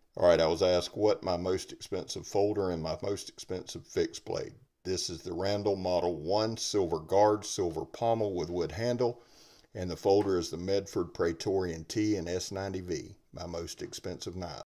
All right, I was asked what my most expensive folder and my most expensive fixed blade. This is the Randall Model 1 silver guard, silver pommel with wood handle, and the folder is the Medford Praetorian T and S90V, my most expensive knives.